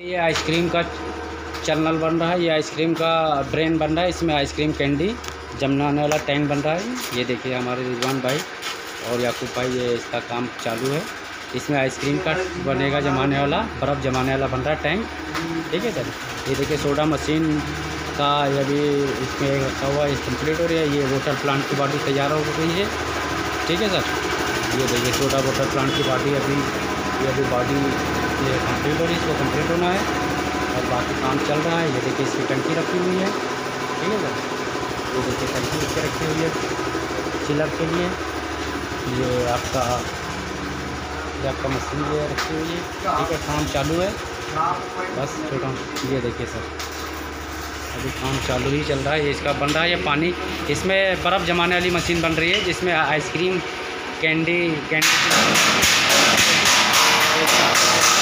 ये आइसक्रीम का चैनल बन रहा है, ये आइसक्रीम का ब्रेन बन रहा है। इसमें आइसक्रीम कैंडी जमाने वाला टैंक बन रहा है। ये देखिए हमारे रिजवान भाई और याकूब भाई, ये इसका काम चालू है। इसमें आइसक्रीम का बनेगा जमाने वाला, बर्फ़ जमाने वाला बन रहा है टैंक। ठीक है सर। ये देखिए सोडा मशीन का ये भी इसमें रखा हुआ है, कंप्लीट हो रही है। ये वाटर प्लांट की बॉडी तैयार हो गई है। ठीक है सर। ये देखिए सोडा वाटर प्लांट की बॉडी अभी बॉडी ये कंप्लीट हो रही है, इसको कंप्लीट होना है और बाकी काम चल रहा है। ये देखिए इसकी टंकी रखी हुई है। ठीक है सर। ये देखिए टंकी इसके रखी हुई है चिलर के लिए। ये आपका मशीन ये रखी हुई है। ठीक है, काम चालू है बस छोटा। ये देखिए सर, अभी काम चालू ही चल रहा है। ये इसका बन रहा है, ये पानी इसमें बर्फ़ जमाने वाली मशीन बन रही है, जिसमें आइसक्रीम कैंडी